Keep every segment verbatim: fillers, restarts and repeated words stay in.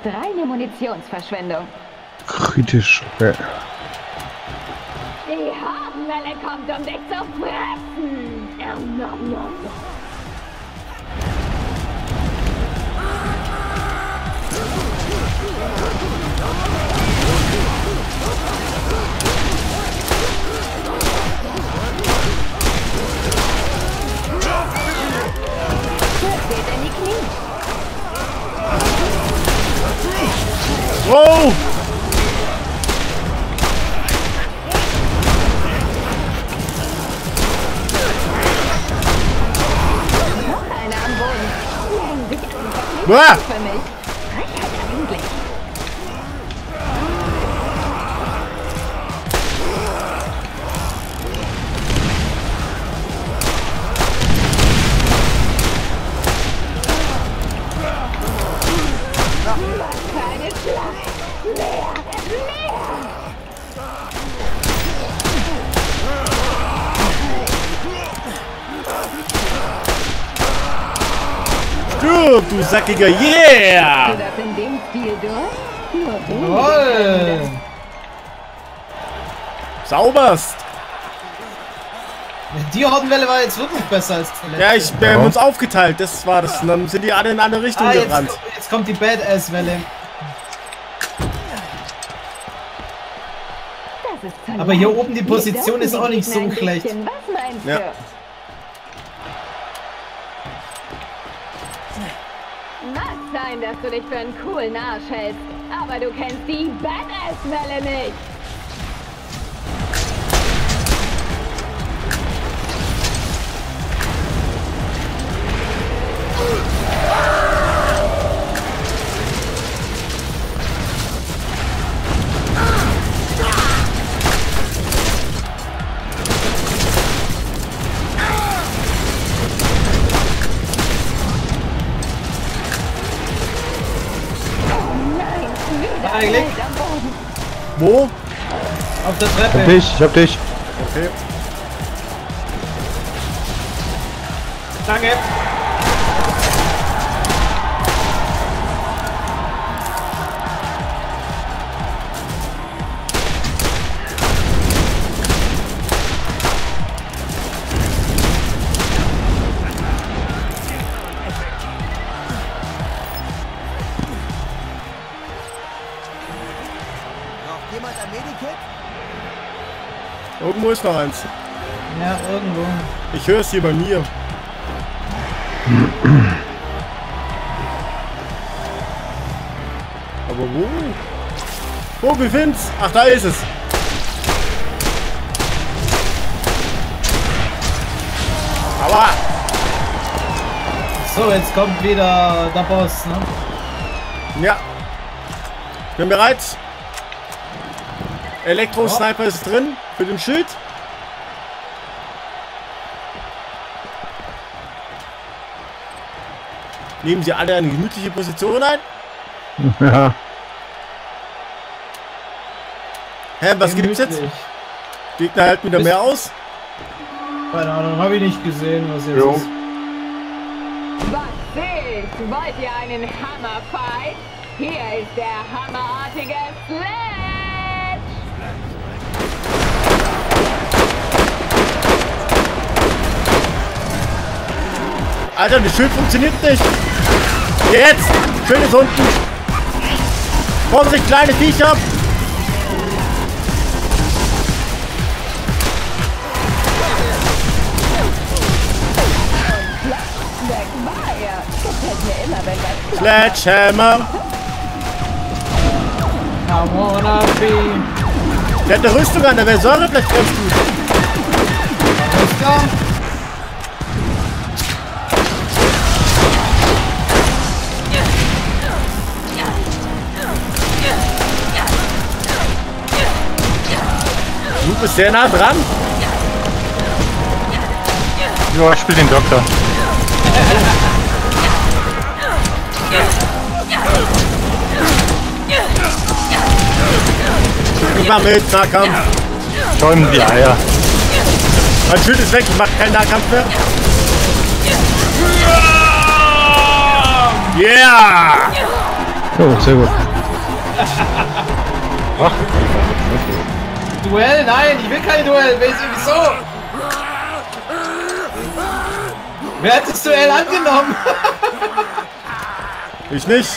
reine Munitionsverschwendung. Kritisch. Okay. Die Hardenwelle kommt, um dich zu fressen. Nom, nom, nom. Geht in die Knie. Wow! Noch einer am Boden. Sich einfach Uah! nicht für mich. Frechheit eigentlich. Keine Schlacht. Mehr, mehr. Stirb, du sackiger Yeah! Du das in dem Stil durch? Nur du. Jawohl. Sauberst! Die Hordenwelle war jetzt wirklich besser als die letzte. Ja, ich, wir haben uns aufgeteilt, das war das. Und dann sind die alle in eine andere Richtung Ah, jetzt, gerannt. jetzt kommt die Badass-Welle. Das ist so Aber hier leicht. oben die Position Wir ist auch nicht so dürfen die schlecht. Gegner ein bisschen. Was meinst Ja. du? Mag sein, dass du dich für einen coolen Arsch hältst, aber du kennst die Badass-Welle nicht. Eigentlich? Wo? Auf der Ich hab Treppe. dich, ich hab dich. Okay. Danke. Jemand ein Medikit? Irgendwo ist noch eins. Ja, irgendwo. Ich höre es hier bei mir. Aber wo? Wo befind's? Ach, da ist es. Aua! So, jetzt kommt wieder der Boss, ne? Ja. Bin bereit. Elektro-Sniper ist drin für den Schild. Nehmen Sie alle eine gemütliche Position ein. Ja. Hä, was gibt's jetzt? Gemütlich. Gegner halten wieder mehr aus. Keine Ahnung, habe ich nicht gesehen, was jetzt Jo. ist. Was ist? Wollt ihr einen Hammerfight? Hier ist der hammerartige Sledge! Alter, das Schild funktioniert nicht. Jetzt! Schild ist unten. Vorsicht, kleine Viecher. Weg war er. Gefällt mir immer, wenn das Sledgehammer. I wanna be. Der hat eine Rüstung an, der wäre Säure vielleicht ganz gut. Alles klar. Du bist sehr nah dran. Ja, ich spiel den Doktor. Ich mach mit, Nahkampf. Schäumen die Eier. Mein Schild ist weg, ich mach keinen Nahkampf mehr. Yeah! Oh, sehr gut. Ach, Duell? Nein, ich will kein Duell. Wieso? Wer hat das Duell angenommen? Ich nicht.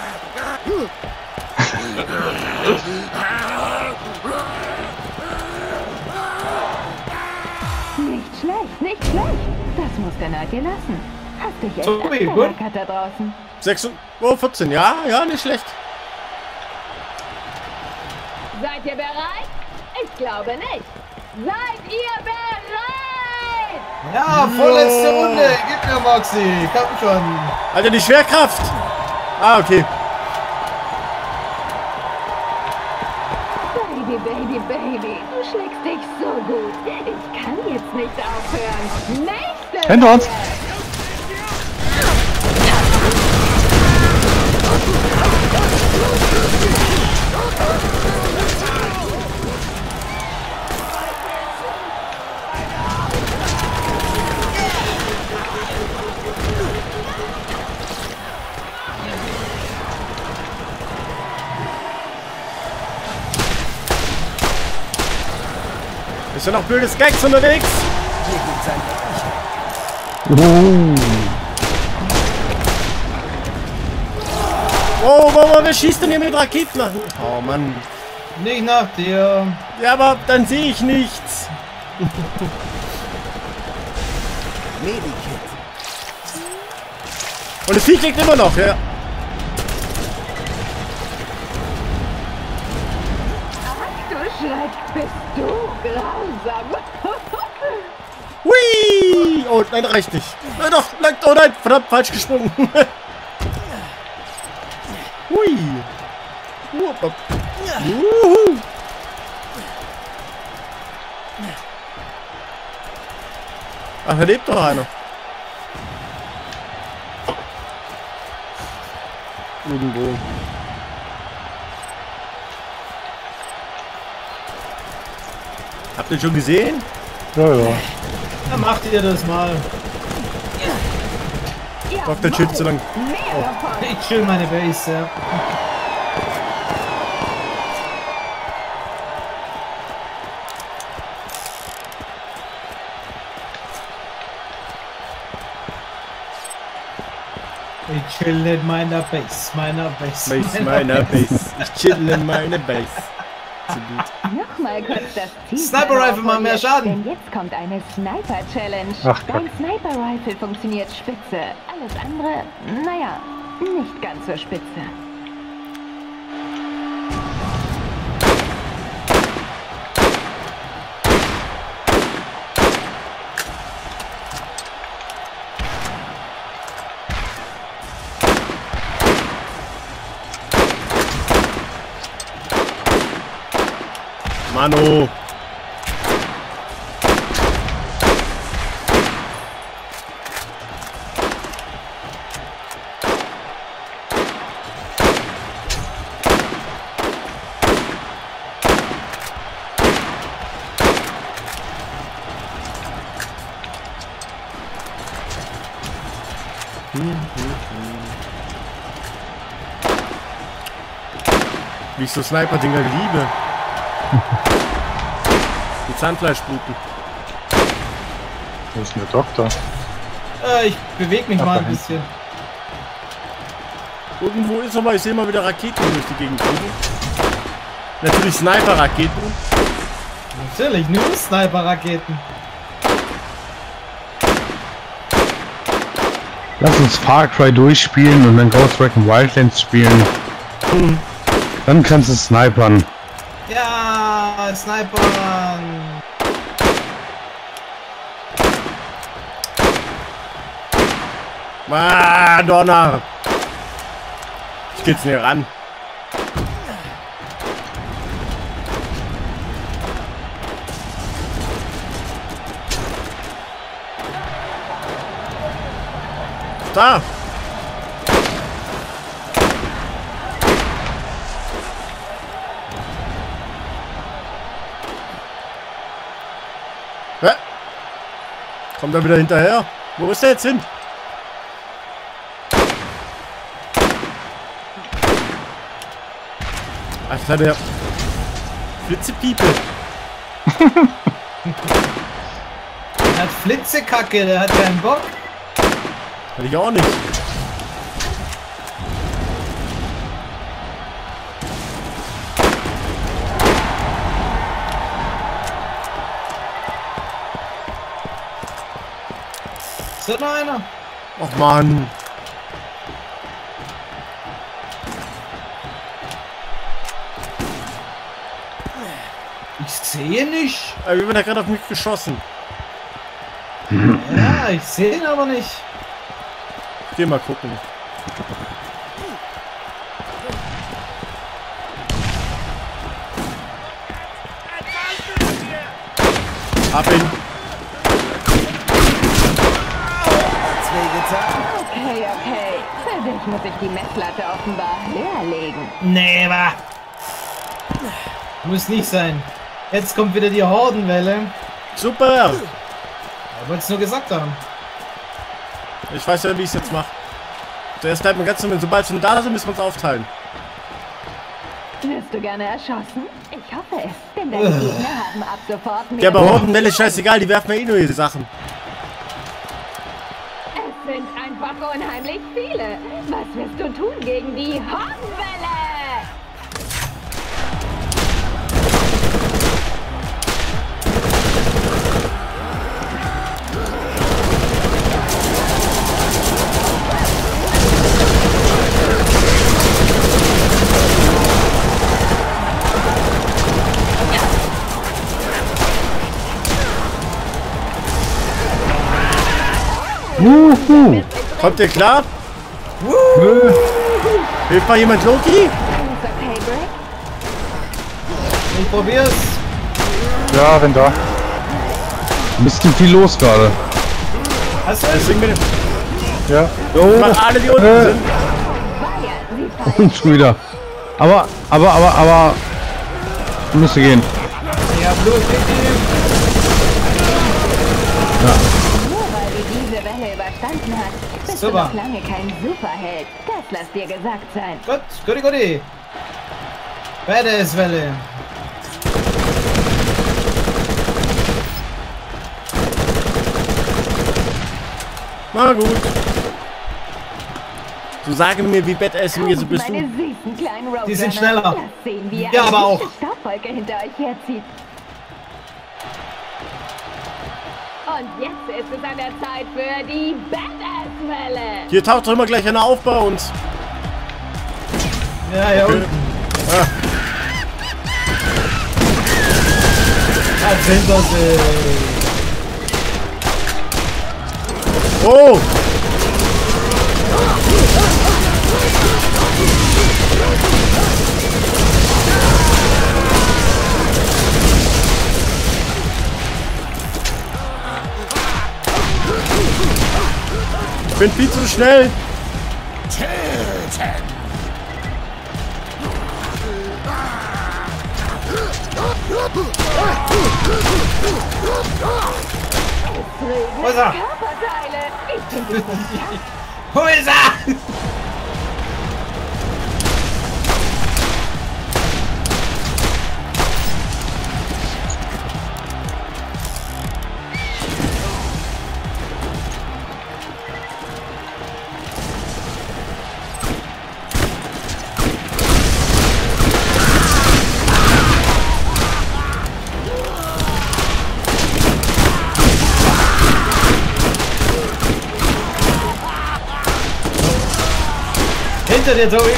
Nicht schlecht, nicht schlecht. Das muss der Nerd dir lassen. Hast dich echt Tobi, gut. abgerackert da draußen. sechs Uhr vierzehn, ja, ja, nicht schlecht. Seid ihr bereit? Ich glaube nicht. Seid ihr bereit? Ja, vorletzte Runde. Gib mir, Maxi. Komm schon. Alter, die Schwerkraft. Ah, okay. Baby, Baby, Baby, du schlägst dich so gut. Ich kann jetzt nicht aufhören. Nächste hinter uns. Ist ja noch blödes Gags unterwegs? Uh. Wow, wow, wow, wer schießt denn hier mit Raketen nach? Oh Mann. Nicht nach dir. Ja, aber dann sehe ich nichts. Medikit. Und das Viech liegt immer noch, ja. Du Schreck, bist du grausam. Hui! Oh, nein, reicht nicht. Nein, doch, nein, oh nein, verdammt, falsch gesprungen. Hui! Wupp. Juhu. Ach, da lebt doch einer. Irgendwo. Habt ihr schon gesehen? Ja, ja. Dann macht ihr das mal. Ja, Doktor chillt so lang. mehr davon. Ich chill meine Base, ja. Ich chill in meiner Base, meiner Base. Base meiner Base. Ich chill in meine Base. So gut. Nochmal kurz das Ziel. Sniper Rifle machen mehr Schaden. Denn jetzt kommt eine Sniper Challenge. Ach, Dein Sniper Rifle funktioniert spitze. Alles andere, naja, nicht ganz so spitze. Mano. Wie ich so Sniper-Dinger liebe. Die Zahnfleischbluten. Wo ist denn der Doktor? Äh, ich bewege mich Ach, mal ein dahin. bisschen. Irgendwo ist aber, ich sehe mal wieder Raketen durch die Gegend fliegen. Natürlich Sniper-Raketen. Natürlich, nur Sniper-Raketen. Lass uns Far Cry durchspielen und dann Ghost Recon Wildlands spielen. Hm. Dann kannst du snipern. Ja, Snipern. Ah, Donner! Ich geh jetzt näher ran. Da! Hä? Kommt er wieder hinterher? Wo ist der jetzt hin? Alter, der Flitzepiepe. Er hat Flitzekacke, der hat keinen Bock. Hätte ich auch nicht. Ist da noch einer? Och Mann. Ich sehe nicht. Äh, Wie wird er gerade auf mich geschossen? Ja, ich sehe ihn aber nicht. Geh mal gucken. Hab ihn. Okay, okay. Für dich muss ich die Messlatte offenbar höher legen. Nee, wa. Muss nicht sein. Jetzt kommt wieder die Hordenwelle. Super. Ich wollte es nur gesagt haben. Ich weiß ja, wie ich es jetzt mache. Zuerst bleibt man ganz normal. Sobald wir da sind, müssen wir uns aufteilen. Wirst du gerne erschossen? Ich hoffe es, denn deine Gegner haben ab sofort mehr... Ja, aber Hordenwelle ist scheißegal. Die werfen ja eh nur ihre Sachen. Es sind einfach unheimlich viele. Was wirst du tun gegen die Hordenwelle? Wuhu. Kommt ihr klar? Nö. Hilft mal jemand Loki? Ist okay, Brick? Ich probier's. Ja, wenn da. Ein bisschen viel los gerade. Hast du es? Deswegen bin ich. Ja. Oh. Mal alle, die unten Äh. sind. Weia, sie fallen. Und schon wieder. Aber, aber, aber, aber. Müsste gehen. Ja, Blut, richtig. Nur weil du diese Welle überstanden hast, bist Super. du noch lange kein Superheld. Das lass dir gesagt sein. Gut, guti, guti. Badass-Welle. Na gut. So sage mir, wie Badass mir so bist Meine du. süßen kleinen Roadrunner. Die sind schneller. Lass sehen, wie Ja, eine aber auch. dichte Staubwolke hinter euch herzieht. Und jetzt ist es an der Zeit für die Badass-Welle. Hier taucht doch immer gleich einer auf bei uns. Ja, ja, unten. Ah, Da sind wir sie. oh! Ich bin viel zu schnell. Wo ist er? Körperteile. Ich bin die Wo ist er? Hinter dir, Tobi.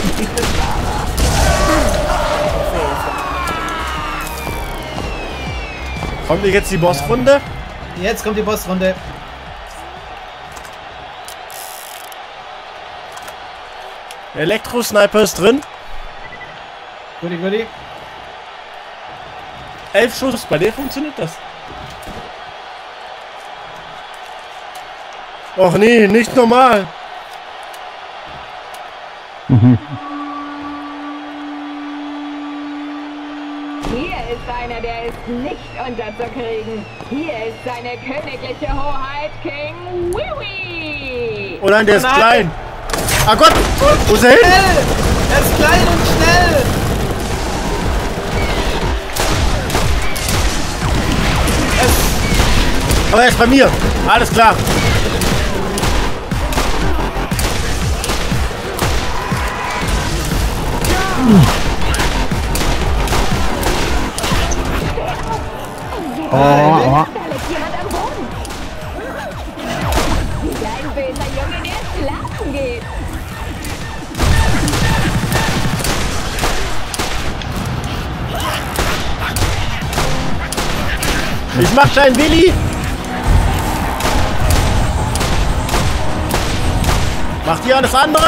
Kommt jetzt die Bossrunde? Jetzt kommt die Bossrunde. Elektro-Sniper ist drin. Guti, guti. Elf Schuss, bei der funktioniert das. Och nee, nicht normal. Hier ist einer, der ist nicht unterzukriegen. Hier ist seine königliche Hoheit, King Wiwi. Oh nein, der ist Nein. klein. Ah Gott, wo ist er hin? Schnell! Er ist klein und schnell! Aber er ist bei mir. Alles klar. Oh, oh. Da liegt jemand am Boden. Wie ein böser Junge, der schlafen geht. Ich mach deinen Willi. Macht ihr alles andere?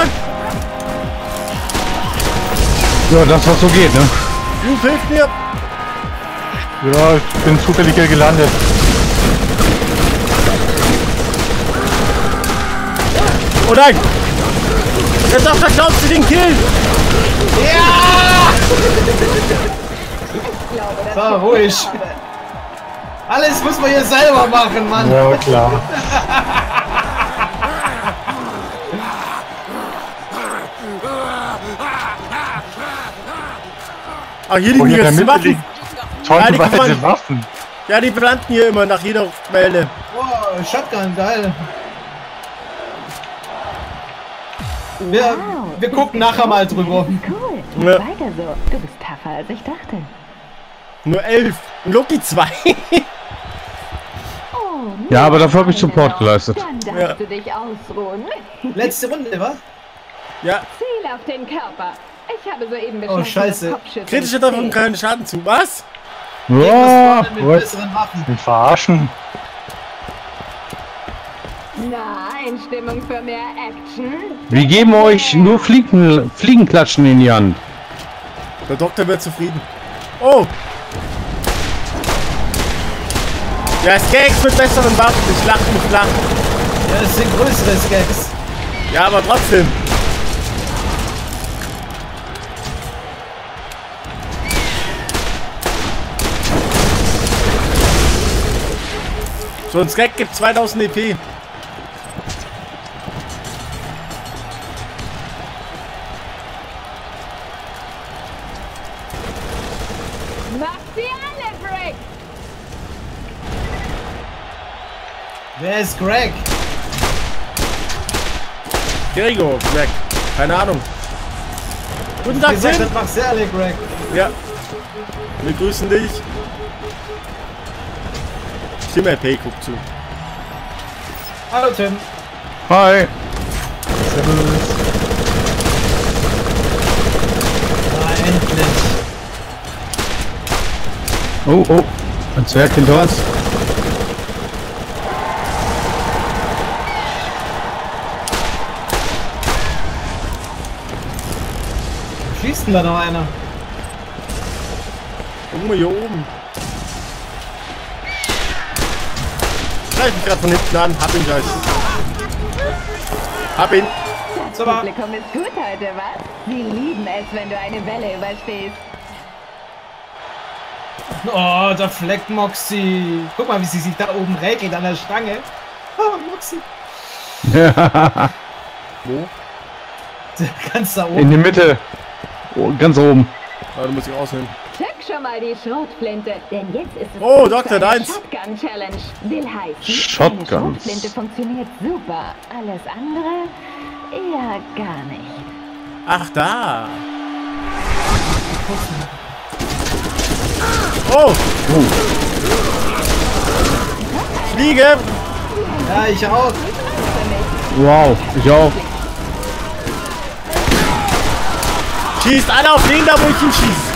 Ja, das was so geht, ne? Du hilft mir. Ja, ich bin zufällig hier gelandet. Oh nein! Der Doktor klaut sie den Kill! Ja! So, ruhig. Alles muss man hier selber machen, Mann. Ja, klar. Ach, hier Oh, liegen die hier in der ganzen Mitte Waffen. liegen tonnenweise Ja, die kann man- Waffen. Ja, die brannten hier immer nach jeder Welle. Oh, Shotgun, geil. Wir, wir gucken nachher mal drüber. Cool. Ja. Weiter so. Du bist tougher, als ich dachte. Nur elf. Und Loki zwei. Oh, Ja, aber dafür habe ich Nein, Support genau. geleistet. Dann darfst Ja. du dich ausruhen. Letzte Runde, wa? Ja, Ziel auf den Körper. Ich habe soeben Oh, beschlossen, scheiße. dass Kopfschüsse kritische davon zählen. keinen Schaden zu. Was? Ja, Was mit wollt besseren Waffen? mich verarschen. Na, Einstimmung für mehr Action. Wir geben euch nur Fliegen, Fliegenklatschen in die Hand. Der Doktor wird zufrieden. Oh! Ja, Skags mit besseren Waffen. Ich lach mich lach. Ja, das sind größere Skags. Ja, aber trotzdem. So ein Skag gibt zweitausend E P. Mach sie alle, Brick. Wer ist Greg? Gregor, Greg. Keine Ahnung. Guten Tag, Gesagt, Tim. das macht sehr alle, Greg. Ja. Wir grüßen dich. Tim R P guckt zu. Hallo, Tim. Hi. Ah, endlich. Oh, oh. Ein Zwerg hinter uns. Schießt denn da noch einer? Guck mal hier oben. Greif mich gerade von hinten an. Hab ihn gleich. Hab ihn. So, mal. Publikum ist gut heute, was? Sie lieben es, wenn du eine Welle überstehst. Oh, der Fleck Moxie. Guck mal, wie sie sich da oben regelt an der Stange. Oh, Moxie. Wo? Ganz da In oben. die Mitte. Oh, ganz oben. Ja, du musst dich ausnehmen. Check schon mal die Schrotflinte, denn jetzt ist es Oh, Zeit Doktor, für eine deins. Shotgun Challenge. Will heißen, Shotguns. eine Schrotflinte funktioniert super. Alles andere eher gar nicht. Ach, da. Oh. Fliege. Ja, ich auch. Wow, ich auch. Schießt alle auf den da, wo ich ihn schieß.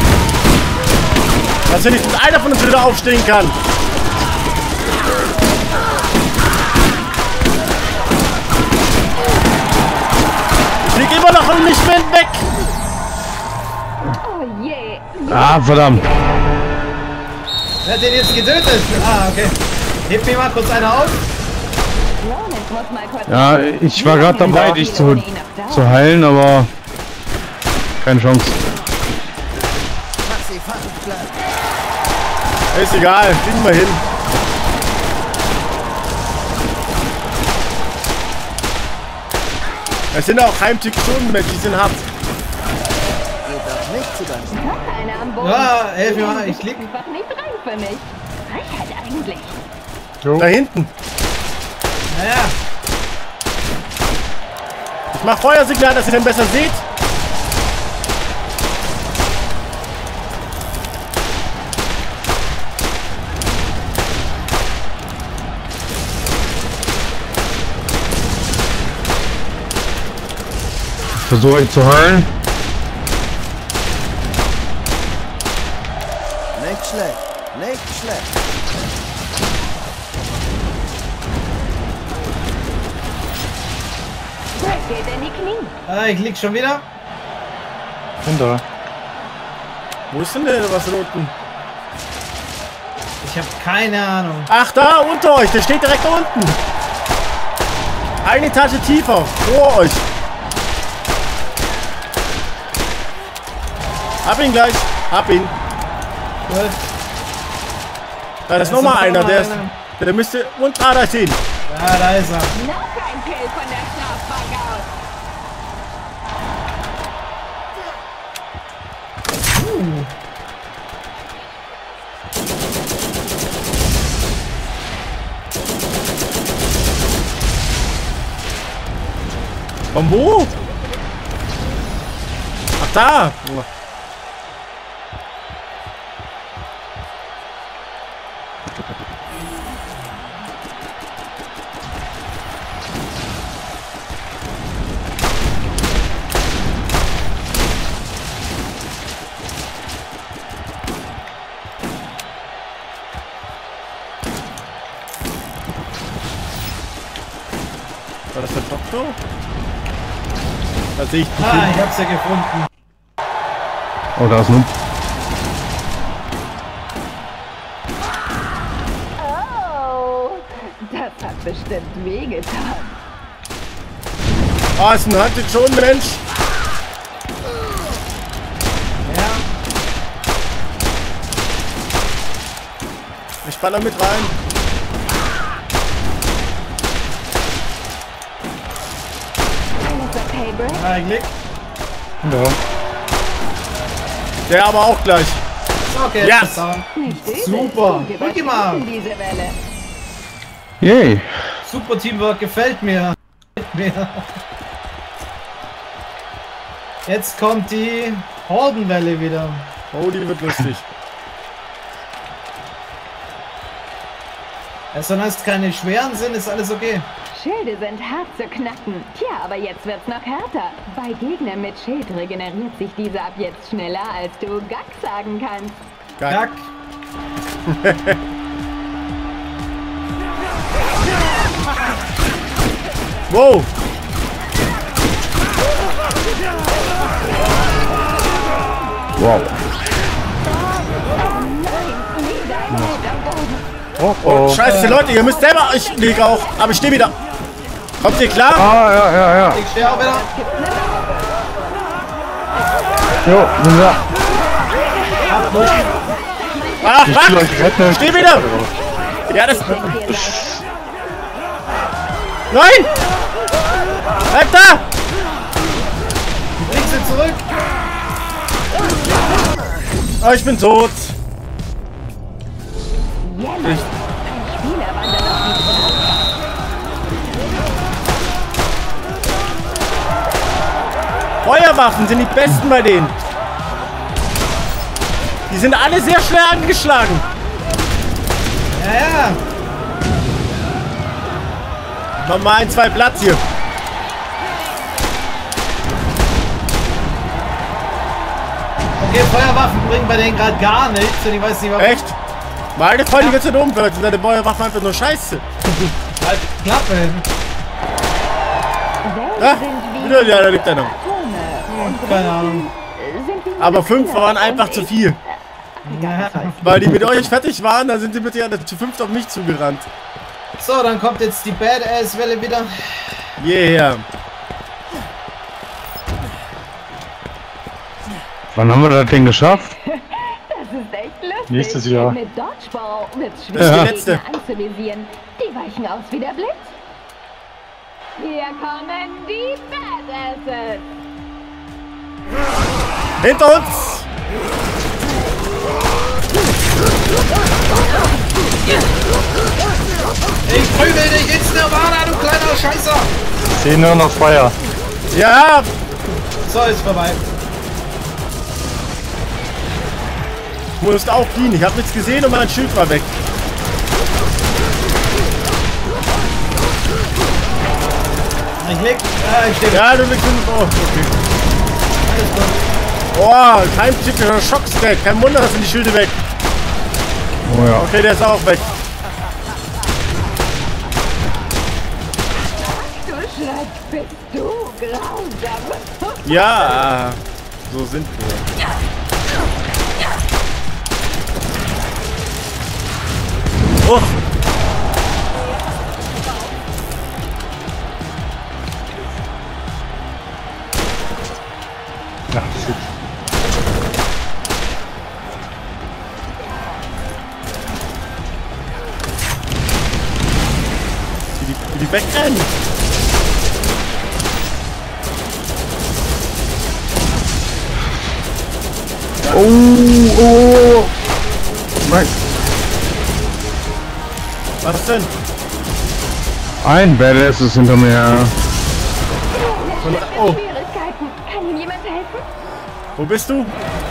Dass wenigstens einer von uns wieder aufstehen kann. Ich flieg immer noch und nicht mehr weg. Oh je. Ah, verdammt. Wer hat den jetzt getötet? Ah, okay. Heb mir mal kurz einer auf. Lawrence muss mal kurz... Ja, ich war gerade dabei, dich zu, zu heilen, aber keine Chance. Mach sie fahren bleiben. Ist egal, kriegen wir hin. Es sind auch Heimtückstunden, die sind hart. Geht doch nicht zu deinem. Noch einer am Boden. Ja, helf mir mal, ich lieg. Einfach nicht rein für mich. Frechheit eigentlich. Jo. Da hinten. Naja. Ich mach Feuersignal, dass ihr den besser seht. Versuche ich zu heilen. Nicht schlecht. Nicht schlecht. Geht in die Knie. Ah, ich lieg schon wieder. Hinter. Wo ist denn der was roten? Ich habe keine Ahnung. Ach, da unter euch. Der steht direkt unten. Eine Etage tiefer. Vor euch. Hab ihn gleich. Hab ihn. Gut. Da ist Da nochmal ist einer. noch Der, mal ist, einer. der müsste und ah, da stehen. Ja, da ist er. Noch ein Kill von der Strafbank aus. Von wo? Ach, da. War das der Doktor? Da sehe ich die Ah, ich hab's ja gefunden. Oh, da ist ein. Oh, das hat bestimmt wehgetan. Ah, ist ein Hunted schon, Mensch. Ja. Ich baller mit rein. Alles okay, Britt? Ah, ich lieg. Hinter. Der aber auch gleich. Okay, Yes. jetzt down. Nicht übel. Super. Wir Guck mal. überstehen diese Welle. Yay. Super Teamwork, gefällt mir. Gefällt mir. Jetzt kommt die Hordenwelle wieder. Oh, die wird lustig. Also, solange es keine schweren sind, ist alles okay. Schilde sind hart zu knacken. Tja, aber jetzt wird's noch härter. Bei Gegnern mit Schild regeneriert sich dieser ab jetzt schneller, als du Gack sagen kannst. Geil. Gack. Wow. Wow. Oh, oh. Scheiße, Leute, ihr müsst selber. Ich liege auch, aber ich stehe wieder. Kommt ihr klar? Ah, ja, ja, ja. Ich stehe auch wieder. Jo, sind wir. Ach, Ich will fuck. euch retten. Steh wieder. Ja, das. Nein! Bleib da! Bring sie zurück. Oh, ich bin tot. Jemand, ein Spieler wandert auf die Feuerwaffen sind die besten bei denen. Die sind alle sehr schwer angeschlagen. Ja, ja. Nochmal ein, zwei Platz hier. Okay, Feuerwaffen bringen bei denen gerade gar nichts. Und ich weiß nicht, warum. Echt? Meine Freunde ganze dumm, Leute. Deine Feuerwaffen einfach nur scheiße. Halt die Klappe. Ah, wieder, ja, da liegt einer. Keine Ahnung. Aber fünf waren einfach zu viel. Ja. Weil die mit euch fertig waren, dann sind die bitte ja zu fünft auf mich zugerannt. So, dann kommt jetzt die Badass-Welle wieder. Yeah. Wann haben wir das Ding geschafft? Das ist echt lustig. Nächstes Jahr. Mit Dodgeball wird's Das ist die schwer, letzte. Gegner anzuvisieren. Die weichen aus wie der Blitz. Hier kommen die Badasses. Hinter uns! Ich prügel dich ins Nirvana, du kleiner Scheißer! Ich sehe nur noch Feuer. Ja! So, ist vorbei. Du musst auch fliehen. Ich habe nichts gesehen und mein Schild war weg. Ich leg. Ah, ich stehe. Ja, du liegst in. Oh, okay. Oh, kein typischer Schockstack. Kein Wunder, dass sind die Schilde weg. Oh ja. Okay, der ist auch weg. Du Schreck, bist du grausam. Ja, so sind wir. Oh. Ja, shit. Wie die, wie die wegrennen. Oh, oh. Nein. Was denn? Ein Badass ist hinter mir. Oh, Schwierigkeiten. Kann ihm jemand helfen? wo bist du?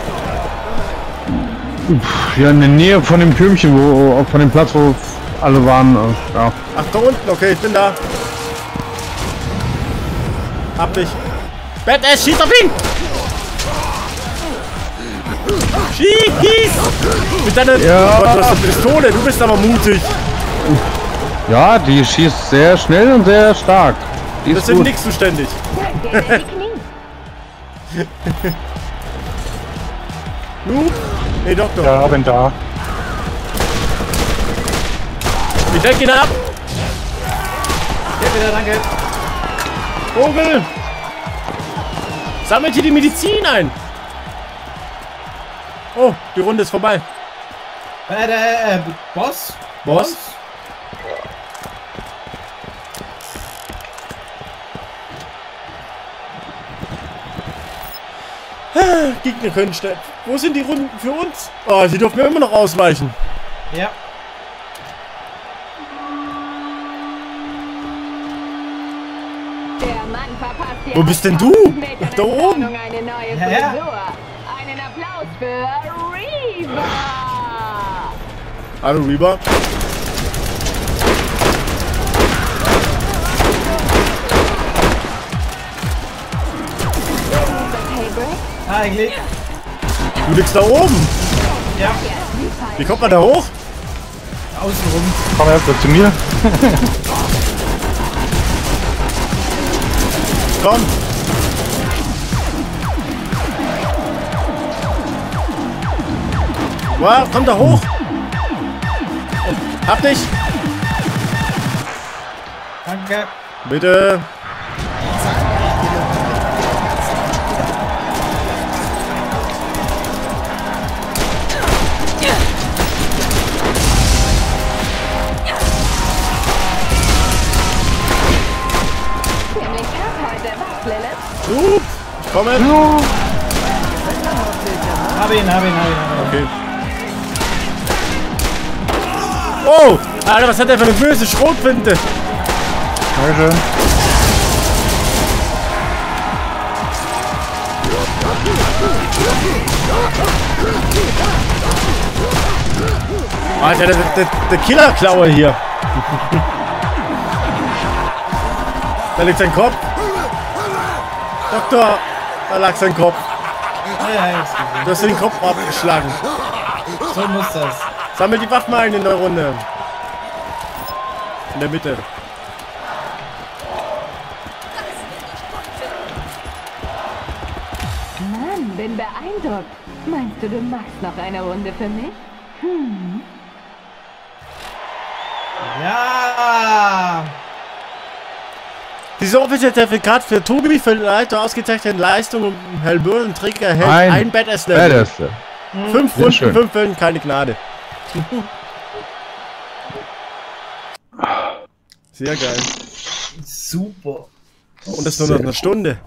Ja, in der Nähe von dem Türmchen, wo, von dem Platz, wo alle waren. Ja. Ach, da unten. Okay, ich bin da. Hab dich. Badass, schieß auf ihn! Schieß! Mit deiner... Ja. Oh Gott, du hast eine Pistole. Du bist aber mutig. Ja, die schießt sehr schnell und sehr stark. Die Das ist sind gut. nix zuständig. Drück dir in die Knie. Noob? Nee, Doktor. Ja, bin da. Ich lenk ihn ab. Hier wieder, danke. Vogel! Sammelt hier die Medizin ein. Oh, die Runde ist vorbei. Äh, der, äh, Boss? Boss? Gegner können schnell. Wo sind die Runden für uns? Oh, sie dürfen mir immer noch ausweichen. Ja. Der Mann verpasst dir Wo bist denn du? aus Metern Ach, da oben. Entfernung eine neue Ja, ja. Frisur. Einen Applaus für Reaver. Hallo, Reaver. Eigentlich. Du liegst da oben. Ja. Wie kommt man da hoch? Außenrum. Komm erst mal zu mir. Komm. Wow, komm da hoch. Hab dich. Danke. Bitte. Ziemlich tough heute, was, Lilith? Du. Ich komme. Hab ihn, hab ihn, hab ihn, hab ihn. Okay. Oh! Alter, was hat der für eine böse Schrotflinte? Dankeschön. Alter, der, der, der Killerklaue hier. Da liegt sein Kopf. Doktor, da lag sein Kopf. Ja, ja, ist gesehen. Du hast den Kopf abgeschlagen. So muss das. Sammel die Waffen ein in der Runde. In der Mitte. Mann, bin beeindruckt. Meinst du, du machst noch eine Runde für mich? Hm. Ja. Dieses offizielle Zertifikat für Tobi für Leiter ausgezeichnete Leistung und Hellbördenträger erhält Ein ein Badass-Level. Badass. Fünf Sehr Runden, schön. fünf Wellen, keine Gnade. Sehr geil. Super. Und das nur noch eine Stunde.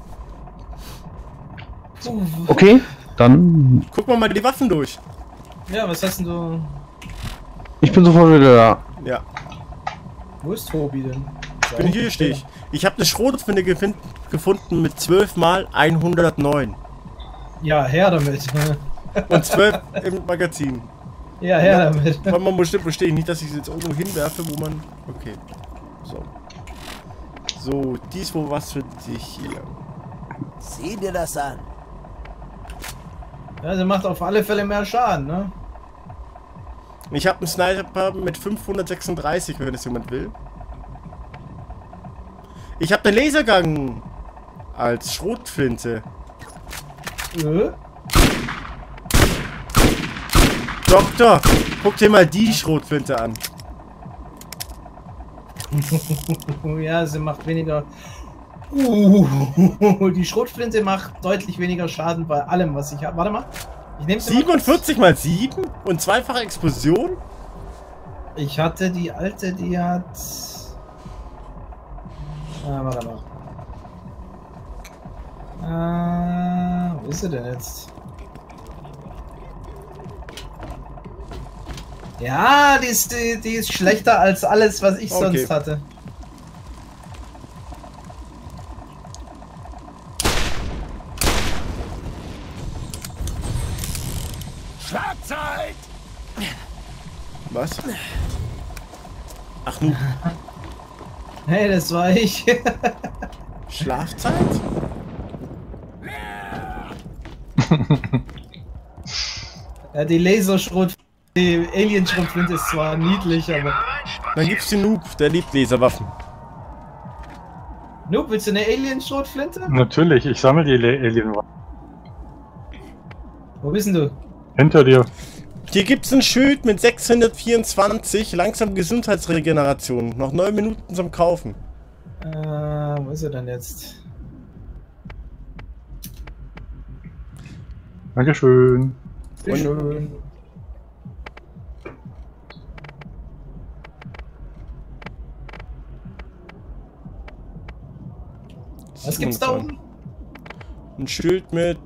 Okay, dann. Gucken wir mal die Waffen durch. Ja, was hast denn du? Ich bin sofort wieder da. Ja. Wo ist Tobi denn? Ich bin hier, stehe ich. Ich habe eine Schrotflinte gefin- gefunden mit zwölf mal hundertneun. Ja, her damit. Und zwölf im Magazin. Ja, her ja, damit. Weil man bestimmt verstehen, nicht, dass ich es jetzt irgendwo hinwerfe, wo man... Okay. So. So, dies wo was für dich hier. Sieh dir das an. Ja, sie macht auf alle Fälle mehr Schaden, ne? Ich habe einen Sniper mit fünfhundertsechsunddreißig, wenn es jemand will. Ich habe den Lasergang als Schrotflinte. Äh? Doktor, guck dir mal die Schrotflinte an. Ja, sie macht weniger... Uh, die Schrotflinte macht deutlich weniger Schaden bei allem, was ich habe. Warte mal. Ich nehme siebenundvierzig mal sieben und zweifache Explosion? Ich hatte die alte, die hat... Ah, warte mal. Ah, wo ist sie denn jetzt? Ja, die ist, die, die ist schlechter als alles, was ich Okay. sonst hatte. Schlafzeit! Was? Ach nun, Hey, das war ich. Schlafzeit? Ja, die Laserschrot, die Alien-Schrotflinte ist zwar niedlich, aber... Dann gibt's den Noob, der liebt Laserwaffen. Noob, willst du eine Alien-Schrotflinte? Natürlich, ich sammle die Alien. Wo bist denn du? Hinter dir. Hier gibt's ein Schild mit sechshundertvierundzwanzig, langsam Gesundheitsregeneration. Noch neun Minuten zum Kaufen. Äh, wo ist er denn jetzt? Dankeschön. Sehr schön. Was gibt's da oben? Ein Schild mit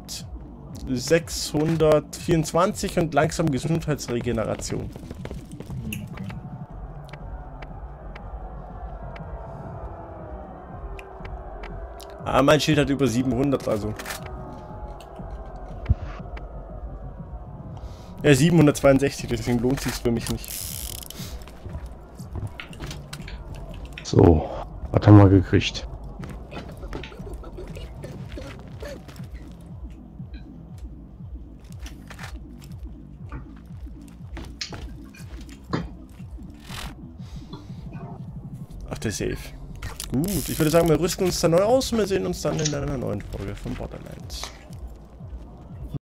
sechshundertvierundzwanzig und langsam Gesundheitsregeneration. Ah, mein Schild hat über siebenhundert, also. Ja, siebenhundertzweiundsechzig, deswegen lohnt sich's für mich nicht. So, was haben wir gekriegt? Ach, der Safe. Gut, ich würde sagen, wir rüsten uns dann neu aus und wir sehen uns dann in einer neuen Folge von Borderlands.